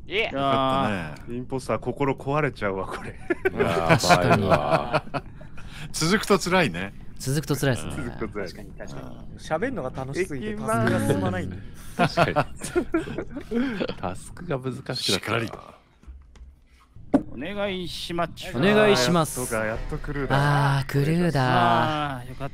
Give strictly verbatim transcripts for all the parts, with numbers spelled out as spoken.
えよかったね。 インポスター心壊れちゃうわこれ。 確かに。 続くと辛いね。 続くと辛いですね。 続くと辛い。 確かに確かに。 喋るのが楽しすぎてタスクが進まないんで。 確かに。タスクが難しくなった。 しっかり。 お願いします。 お願いします。 やっとクルーだ。 ああ、クルーだ。 ああ、よかった。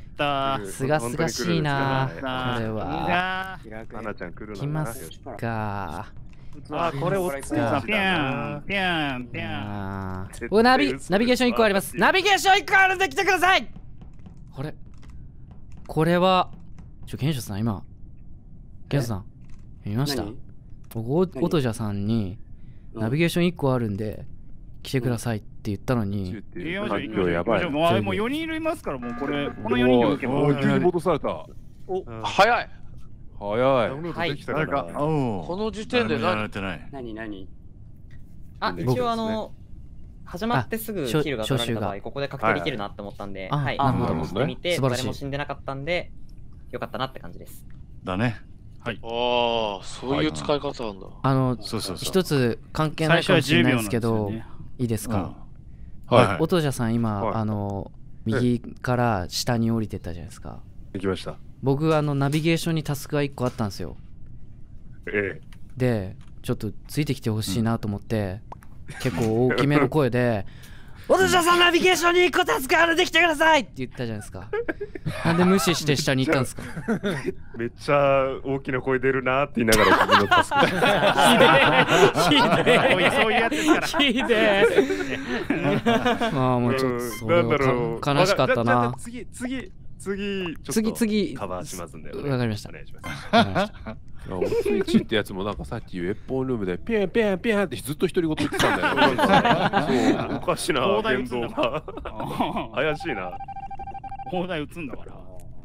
すがすがしいな。これは。 花ちゃん来るな。 来ますか。 あ、これ落ち着いた。 ピャン、ピャン、ピャン。 お、ナビ、ナビゲーションいっこあります。ナビゲーションいっこあるんで来てください。あれこれは、ちょ、ケンショさん、今、ケンショさん、見ました僕、オトジャさんに、ナビゲーションいっこあるんで、来てくださいって言ったのに、 行きましょう、行きましょう。やばい。もうよにんいますから、もうこれ、このよにんで受けば。 おー、急に戻された。 お、 早い。早い。 はい。 この時点で何？ 何何？ あ、一応あの始まってすぐキルが取られた場合、ここで確定できるなって思ったんで、はい、してみて誰も死んでなかったんで、よかったなって感じです。 だね。 はい。 ああ、そういう使い方なんだ。 あの、一つ関係ないかもしれないですけど、いいですか？はい。オトジャさん今あの右から下に降りてったじゃないですか。 行きました。 僕あのナビゲーションにタスクがいっこあったんですよ。 ええ。 でちょっとついてきてほしいなと思って、うん、結構大きめの声で「オトジャさんナビゲーションにいっこタスクあるできてください!」って言ったじゃないですか。なんで無視して下に行ったんですか？ めっちゃ大きな声出るなって言いながら自分のタスク。 ひでえそういうやつですから。 ひでえ。まあもうちょっとそれは悲しかったな。 次次次次次カバーしますんで。 わかりました。 お願いします。 おついちってやつもなんかさっきウェポンルームでピャンピャンピャンってずっと独り言言ってたんだよ。 おかしいな、言動が。怪しいな。 砲台撃つんだから。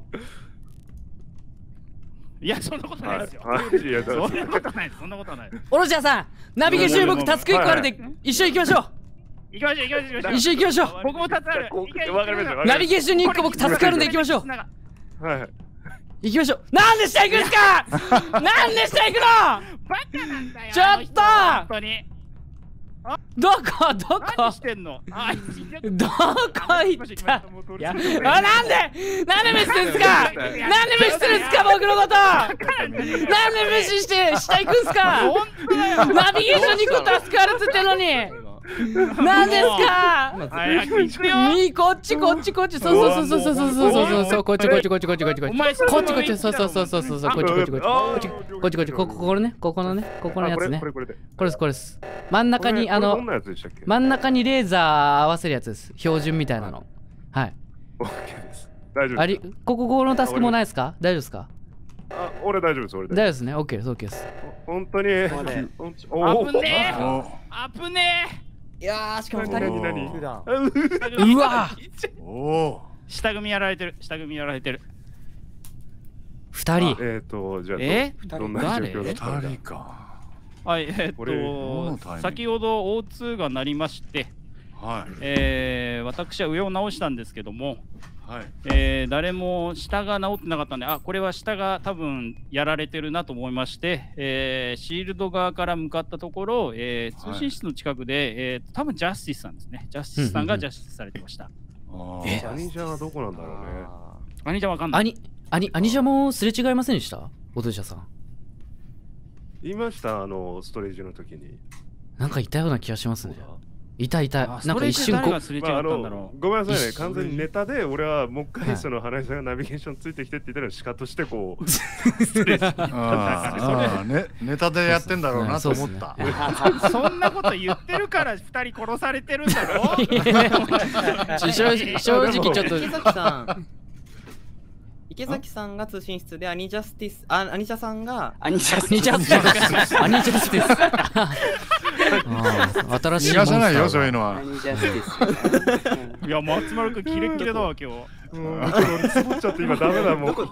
いや、そんなことないですよ。そんなことないです。そんなことない。 オロジャーさん、ナビゲーション僕タスクいっこあるんで一緒に行きましょう。 行きましょう行きましょう。 一緒に行きましょう。 僕もタスクある。 ナビゲーションにいっこ僕タスクあるんで行きましょう。 はい。 行きましょう。なんで下行くんですか？なんで下行くの？ バカなんだよ。 ちょっと本当に。 どこどこ？ 何してんの？ どこ行った？あ、なんでなんで無視するんすか？なんで無視するんすか僕のこと？なんで無視して下行くんすか？ナビゲーションにこタスクあるっつってんのに。なんですか？ 早く行くよ。 みこっちこっちこっちそうそうそうそうそうそうそうそうこっちこっちこっちこっちこっちこっちこっちこっちこっちそうそうそうそうそうこっちこっちこっちこっちこっちこっちこここのねここのねここのやつねこれですこれです真ん中にあの真ん中にレーザー合わせるやつです。標準みたいなの。はい。 オッケーです。大丈夫。 ありここここのタスクもないですか？大丈夫ですか？ あ、俺大丈夫です俺。 大丈夫ですね。オッケーですオッケーです。 本当に。 危ねえ。危ねえ。 いやー、しかもふたり。 うわお下組やられてる。下組やられてる。 ふたり。 えっと、じゃあ、 えどんな状況だったんだ？ ふたりか。 はい、えっと、先ほど オーツー が鳴りまして、 はい。 えー、私は上を直したんですけども、 はい。 えー、誰も下が直ってなかったんで、あ、これは下が多分やられてるなと思いまして、えー、シールド側から向かったところ、えー、通信室の近くで、はい、えー、多分ジャスティスさんですね。ジャスティスさんがジャスティスされてました。 え、アニジャはどこなんだろうね。 アニジャわかんない。 アニ、アニ、アニジャもすれ違いませんでしたオトジャさん。 言いました、あの、ストレージの時に。 なんかいたような気がしますね。いたいた。なんか一瞬こう、まあ、あのごめんなさいね、完全にネタで俺はもう一回その花井さんがナビゲーションついてきてって言ったらシカとしてこう失礼したね、ネタでやってんだろうなと思った。 そんなこと言ってるからふたり殺されてるんだろ。 正直正直ちょっと池崎さん池崎さんが通信室でアニジャスティスあアニジャさんがアニジャスティスアニジャスティス新しい逃がさないよそういうのは。 いや松丸君キレッキレだわ今日。 もう俺つぼっちゃって今ダメだもう。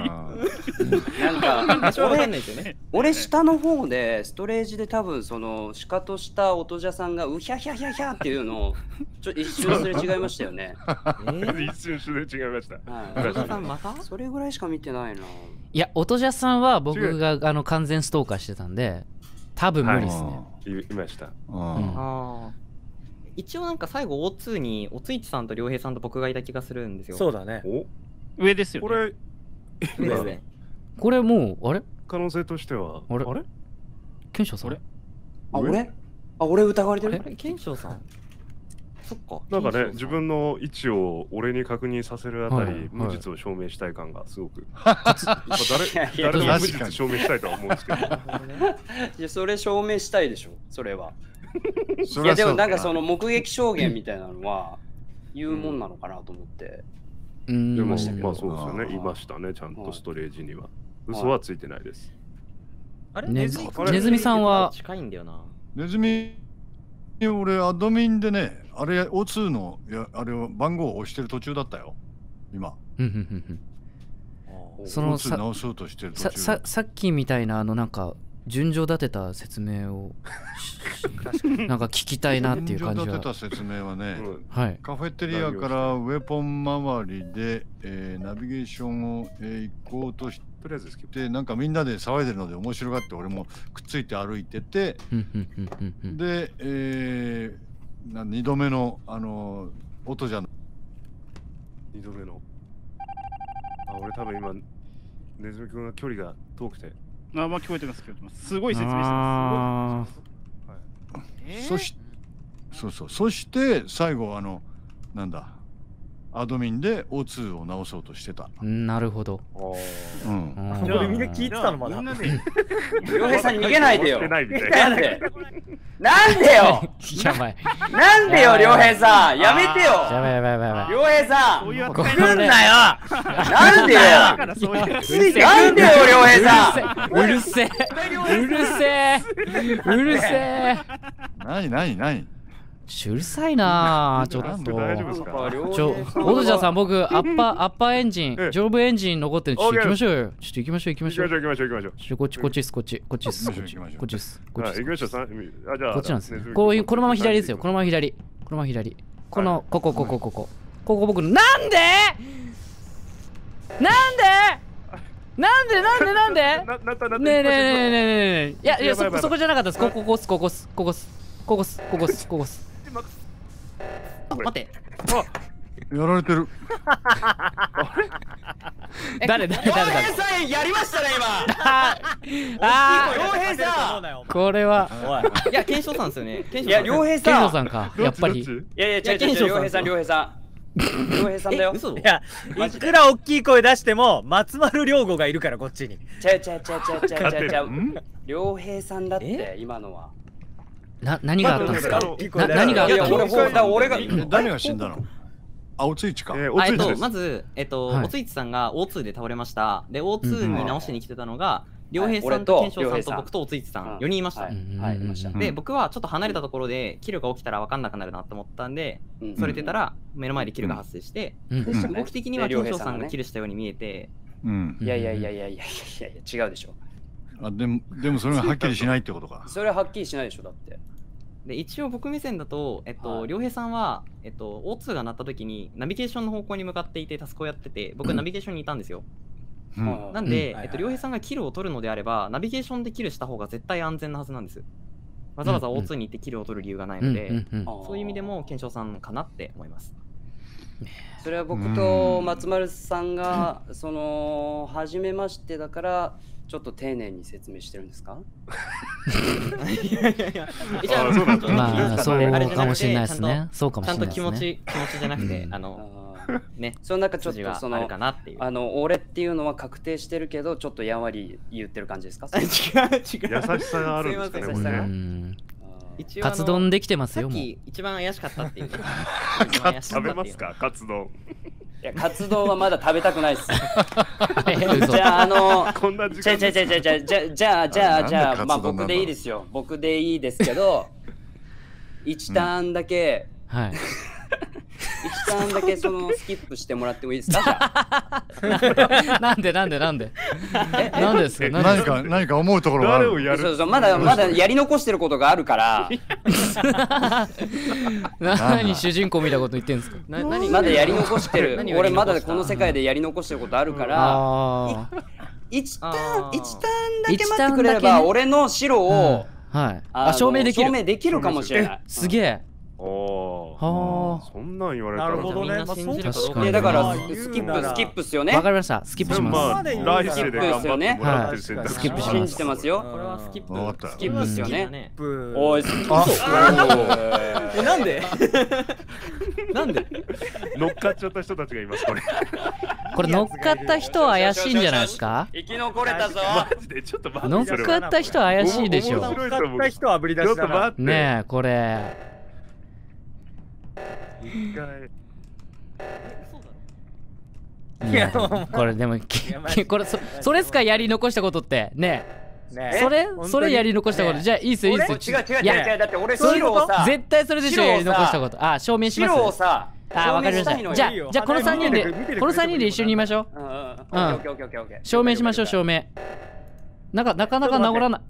なんか俺俺下の方でストレージで多分そのシカとした音じゃさんがウヒャヒャヒャヒャっていうのをちょ一瞬すれ違いましたよね。 一瞬すれ違いました。 音じゃさんまた？それぐらいしか見てないな。 いや音じゃさんは僕があの完全ストーカーしてたんで多分無理ですね。 いいました。 ああ。一応なんか最後 オーツー におついちさんと良平さんと僕がいた気がするんですよ。 そうだね。 上ですよ、 これ上ですね。 これもうあれ？ 可能性としてはあれ？あれ？賢章さん？ あ俺？あ俺疑われてる？ 賢章さん？そっか。 なんかね、自分の位置を俺に確認させるあたり、無実を証明したい感がすごく。誰誰でも無実証明したいとは思うんですけど。 いやそれ証明したいでしょ、それは。いやでもなんかその目撃証言みたいなのは言うもんなのかなと思って。 でもまあそうですよね、いましたね、ちゃんとストレージには。嘘はついてないです。 あれ？ ネズミさんは近いんだよな。 ネズミ俺アドミンでね、あれ オーツー のやあれを番号を押してる途中だったよ今。 そのさ直そうとしてる途中。 ささっきみたいなあのなんか順序立てた説明をなんか聞きたいなっていう感じは。 順序立てた説明はね、 はい、 カフェテリアからウェポン周りで、えー、ナビゲーションを、えー、行こうとしてとりあえずでなんかみんなで騒いでるので面白がって俺もくっついて歩いててで、えー、なにどめのあの音じゃなにどめのあ俺多分今ネズミ君が距離が遠くてあまあ聞こえてます聞こえてますすごい説明してます。そしそうそうそして最後あのなんだアドミンで オーツー を直そうとしてた。 なるほど。 うん。 これみんな聞いてたのまだ。 良平さんに逃げないでよ。なんで？なんでよ。 やばい。 なんでよ良平さん。やめてよ。 やばいやばいやばいやばい。 良平さん。 来んなよ。 なんでよ。なんでよ良平さん。 うるせえ。うるせえ。うるせえ。 なになになに。 うるさいなぁ、ちょっと。ちょ、オドジャーさん、僕、アッパー、アッパーエンジン、上部エンジン残ってるんで、ちょっと行きましょうよ。ちょっと行きましょう、行きましょう。 行きましょう、行きましょう、行きましょう。 こっち、こっちです、こっち、こっちです、こっちです、こっちです。こっちです。 こっちなんですね。こういう、このまま左ですよ。このまま左。このまま左。この、ここ、ここ、ここ。ここ僕の、なんでなんでなんでなんでなんでねえねえねえねえねえいやいや、そこじゃなかったです。ここ、ここす、ここす、ここす。ここす、ここす、ここす。 待って。 やられてる。 誰誰誰誰。 良平さんやりましたね今。ああ。 良平さん。 これは。 いや賢章さんですよね。 いや良平さん。 賢章さんか。やっぱり。いやいや違う違う良平さん良平さん。良平さんだよ。 いやいくら大きい声出しても松丸亮吾がいるからこっちに。 ちゃうちゃうちゃうちゃうちゃうちゃうちゃう。良平さんだって今のは。 な何があったんですか。何があったんですか。俺が誰が死んだの。あ、おついちか。 えっとまずえっとおついちさんが オーツー で倒れました。で オーツー に直しに来てたのが良平さんと賢章さんと僕とおついちさんよにんいました。で僕はちょっと離れたところでキルが起きたら分かんなくなるなと思ったんでそれてたら目の前でキルが発生して僕的には賢章さんがキルしたように見えて。 いやいやいやいやいやいや違うでしょ。 あでもでもそれがはっきりしないってことか。 それははっきりしないでしょだって。 で一応僕目線だと、えっと、良平さんは、えっと、オーツー が鳴った時にナビゲーションの方向に向かっていてタスクをやってて僕はナビゲーションにいたんですよ。うん、なんで、うん、えっと、良平さんがキルを取るのであればナビゲーションでキルした方が絶対安全なはずなんです。わざわざ オーツー に行ってキルを取る理由がないので、そういう意味でも賢章さんかなって思います。 それは僕と松丸さんがその初めましてだからちょっと丁寧に説明してるんですか？ まあそうかもしれないですね。そうかもしれないですね。 ちゃんと気持ち気持ちじゃなくてあのね、 その中ちょっとそのあるかなっていう。 あの俺っていうのは確定してるけどちょっとやんわり言ってる感じですか？ 違う違う。 優しさがあるんですかね。 優しさが。 カツ丼できてますよ。 さっき一番怪しかったっていう。 食べますかカツ丼。 いやカツ丼はまだ食べたくないっす。じゃああのじゃじゃじゃじゃじゃじゃじゃあじゃあじゃあまあ僕でいいですよ。僕でいいですけど一ターンだけはい。 一ターンだけそのスキップしてもらってもいいですか？ なんでなんでなんでなんでですか？ 何か何か思うところがある。 そうそうまだまだやり残してることがあるから。 何主人公みたいなこと言ってんですか？ まだやり残してる。俺まだこの世界でやり残してることあるから。一ターン一ターンだけ待ってくれれば俺の白をはい。 あ、 証明できる。 証明できるかもしれない。 すげえ。 おはあ、そんなん言われたら。 なるほどね。 確かに。だからスキップスキップっすよね。 わかりました。スキップします。 まあ来世で頑張ってもらってる選択肢。 スキップします。 信じてますよ。 これはスキップ。 スキップっすよね。 ブおい、スキップ。 え、なんで？なんで？ 乗っかっちゃった人たちがいますこれ。 これ乗っかった人は怪しいんじゃないですか？ 生き残れたぞ。 マジでちょっと待って。 乗っかった人は怪しいでしょ。 乗っかった人はあぶり出しだな。 ねえ、これ。 一回。 いや、これでもこれそそれっすかやり残したことってねえ。それそれやり残したことじゃあいいっすよいいっすよ。 違う違う違う違うだって俺白をさ絶対それでしょやり残したこと。あ、証明します。 白をさあ、わかりました。じゃあじゃあこのさんにんでこのさんにんで一緒にいましょう。うん。証明しましょう証明。なんかなかなか治らない。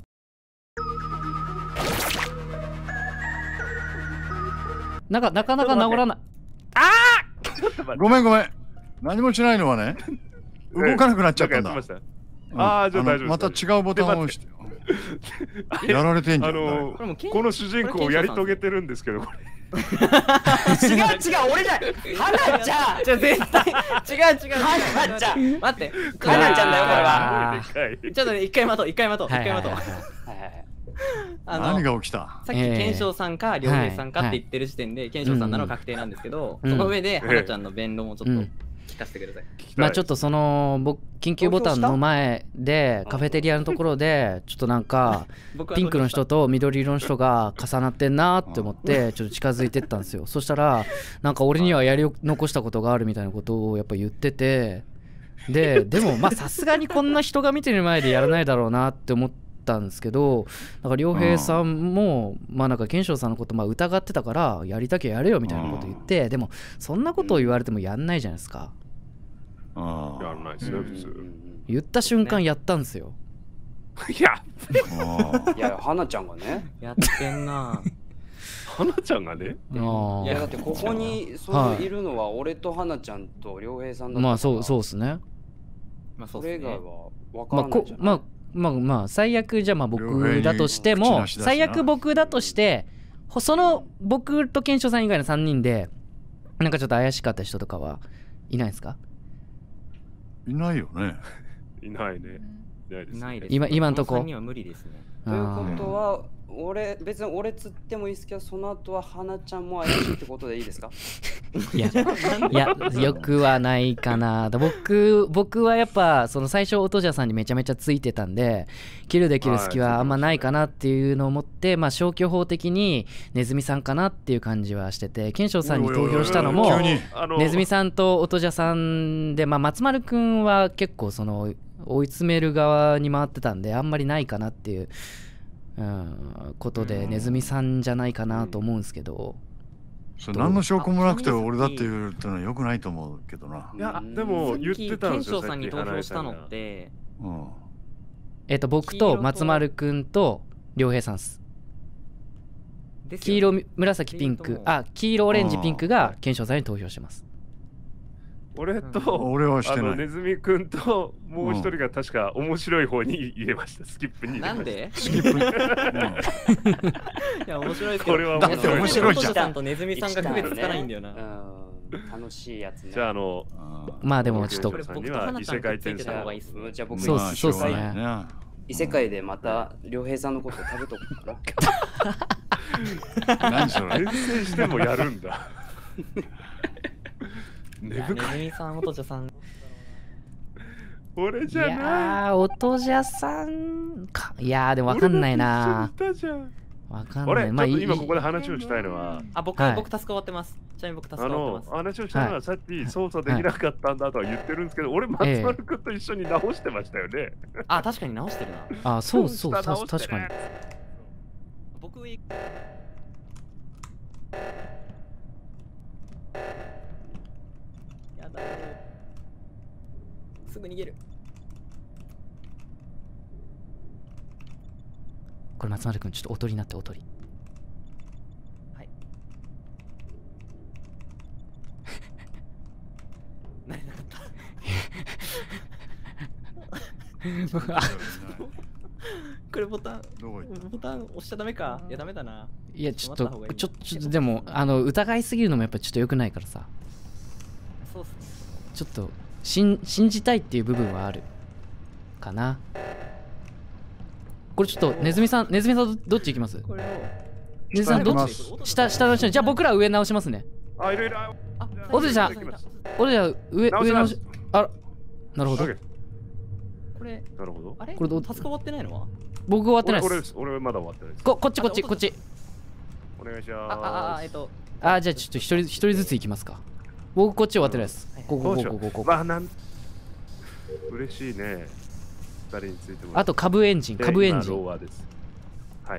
なんかなかなか治らない。ああ！ごめんごめん。何もしないのはね、動かなくなっちゃったんだ。 ああ、じゃあ大丈夫。 また違うボタンを押して。やられてんじゃん。 あのこの主人公をやり遂げてるんですけど、これ。 違う違う、俺じゃ花ちゃん。 じゃ絶対違う違う。 花ちゃん。 待って。 花ちゃんだよこれは。 ちょっとね一回待とう一回待とう一回待とう。 何が起きた？ さっき賢章さんか良平さんかって言ってる時点で賢章さんなの確定なんですけど、その上で花ちゃんの弁論をちょっと聞かせてください。 まあちょっとその僕緊急ボタンの前でカフェテリアのところでちょっとなんかピンクの人と緑色の人が重なってんなって思ってちょっと近づいてったんですよ。そしたらなんか俺にはやり残したことがあるみたいなことをやっぱ言ってて、ででもまあさすがにこんな人が見てる前でやらないだろうなって思ってたんですけど、なんか良平さんもまあなんか賢章さんのことまあ疑ってたからやりたきゃやれよみたいなこと言って、でもそんなことを言われてもやんないじゃないですか。 ああ、やんないですね普通。 言った瞬間やったんですよ。 いやいや花ちゃんがねやってんな。 花ちゃんがね。 いやだってここにそういるのは俺と花ちゃんと良平さんだったから。 まあそうそうですね。 まあそうそれ以外は分からないじゃん。 まあまあまあ最悪じゃあまあ僕だとしても最悪僕だとしてその僕と賢章さん以外のさんにんでなんかちょっと怪しかった人とかはいないですか？ いないよね。 いないね。 いないです。 今今のとこ。 には無理ですね。 ということは俺別に俺釣ってもいいですけどその後は花ちゃんも怪しいってことでいいですか？ いやいやよくはないかな。僕僕はやっぱその最初音じゃさんにめちゃめちゃついてたんでキルできる隙はあんまないかなっていうのを思って、まあ消去法的にネズミさんかなっていう感じはしてて、賢章さんに投票したのもネズミさんと音じゃさんで、まあ松丸くんは結構その追い詰める側に回ってたんであんまりないかなっていううん、ことでネズミさんじゃないかなと思うんですけど、 それ何の証拠もなくて俺だって言うってのはよくないと思うけどな。 いやでも言ってたんですよ。 賢章さんに投票したのって、 うん、 えっと僕と松丸くんと良平さんっす。黄色紫ピンクあ黄色オレンジピンクが賢章さんに投票してます。 俺と俺はしてない。 あのネズミくんともう一人が確か面白い方に入れました。スキップに。 なんで？ スキップ。 いや面白いですけど。 これはだって面白いじゃん。 さんとネズミさんが区別つかないんだよな。 楽しいやつね。 じゃああのまあでもちょっと僕と花ちゃんがついてた方がいいっす。 じゃあ僕そうそうですね。 異世界でまた良平さんのことを食べとくから。何それ？遠征してもやるんだ。 ネズミさん、音じゃさん。 俺じゃない。いやー、音じゃさんか。いやー、でも分かんないな。 分かんない。 まあ、今ここで話をしたいのは。 あ、僕、はい、僕タスク終わってます。ちなみに僕タスク終わってます。 あの、話をしたのはさっき操作できなかったんだとは言ってるんですけど、俺、松丸君と一緒に直してましたよね。 あ、確かに直してるな。 あ、そうそう、確かに。 僕、すぐ逃げる。 これ松丸くんちょっとおとりになっておとり。 はいなれなかったここれボタン、 どこ行ったボタン押しちゃダメか。いや、ダメだな。 いや、ちょっと、ちょちょっとでも、あの、疑いすぎるのもやっぱちょっと良くないからさ。 そうっすね。 ちょっと、信信じたいっていう部分はある。かな。これちょっと、ネズミさん、ネズミさんどっち行きます？ これを。 ネズミさんどっち？下、下の下に。じゃあ僕ら上直しますね。 あ、いるいる。 おずちゃん、おずちゃん、上、上直し。あら、なるほど。 これ、 なるほど。 あれこれどうタスク終わってないのは？ 僕終わってないです。 俺、俺まだ終わってないです。 こ、こっちこっち、こっち。 お願いします。 あ、あ、えっと。 あ、じゃあちょっと一人、一人ずつ行きますか。僕こっち終わってないです。ここ、ここ、ここ。 まあ、なん。嬉しいね。二人についても。 あと、株エンジン、株エンジン。 はい、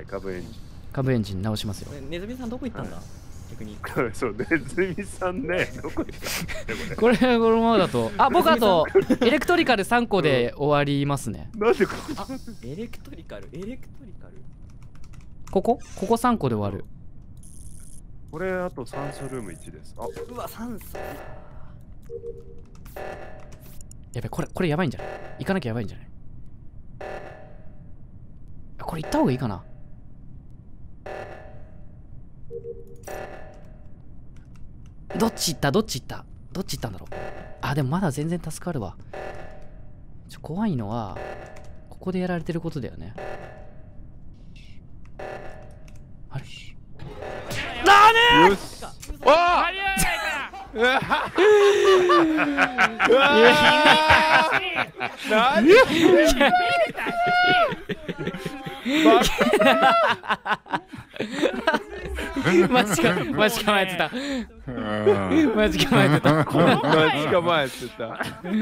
株エンジン。 株エンジン直しますよ。 ネズミさんどこ行ったんだ？逆に。 そう、ネズミさんね、どこ行ったこれ、このままだと。あ、僕あと、エレクトリカルさんこで終わりますね。 なんでここエレクトリカル、エレクトリカル。 ここここさんこで終わる。 これ、あと酸素ルームいちです。あ、 うわ、酸素。 やべ、これ、これやばいんじゃない？行かなきゃやばいんじゃない？これ行った方がいいかな？どっち行ったどっち行ったどっち行ったんだろう。あ、でもまだ全然助かるわ。ちょ怖いのは、ここでやられてることだよね。あれだねー！よし！ わあ！うわ何？ 間違間違えてた。間違えてた。 間違えてた。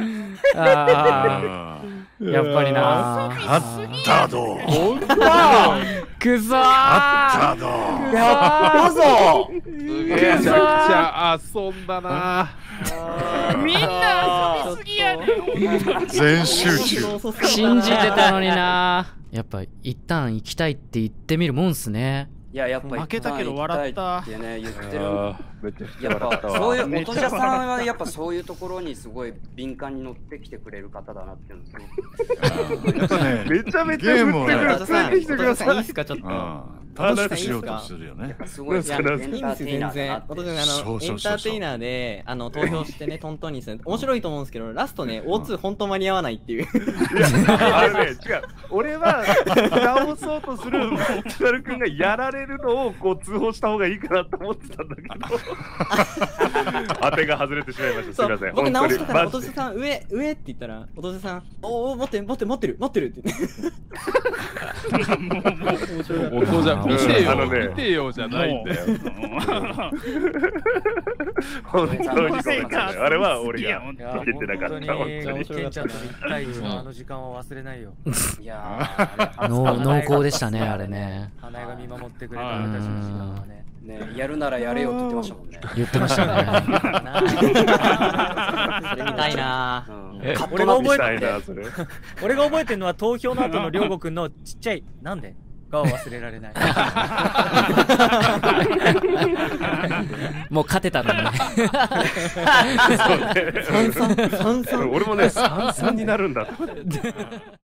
ああ、やっぱりな。 勝ったど。 本当。 くそー。 勝ったど。 やったぞ。 めちゃくちゃ遊んだな。 みんな遊びすぎやねん。 全集中。 信じてたのにな。やっぱ一旦行きたいって言ってみるもんっすね。 いや、やっぱ負けたけど笑った。 ってね、言ってる。 めちゃくちゃやっぱ笑ったわ。 そういう、おとじゃさんはやっぱそういうところにすごい敏感に乗ってきてくれる方だなっていうのすごく。 やっぱね、 めちゃめちゃゲームをね、 おとさん、おとさんいいっすかちょっと。 楽しくしようとするよね。 すごい、 いや、いいんですよ、全然。私、あの、エンターテイナーで、あの、投票してね、トントンにする。面白いと思うんですけど、ラストね、オーツー 本当間に合わないっていう。 いや、あれね、違う。俺は、直そうとする、キタル君がやられるのを、こう、通報した方がいいかなと思ってたんだけど。当てが外れてしまいました。すみません。 僕直したから、おとせさん、上、上って言ったら、おとせさん、おお、持って、持って、持ってる、持ってるって言って。 お父じゃ見てよ、見てよじゃないんだよ。 本当にごめんなさい。あれは俺がいけてなかった。 本当にケンちゃんと一対一のあの時間は忘れないよ。 いやー、 濃厚でしたね、あれね。 花江が見守ってくれた俺たちの時間はね。 ね、やるならやれよって言ってましたもんね。 言ってましたね。 それ見たいな。 俺が覚えて俺が覚えてるのは投票の後のりょうごくんのちっちゃいなんでが忘れられない。 もう勝てたのに。 俺もね、三三になるんだと。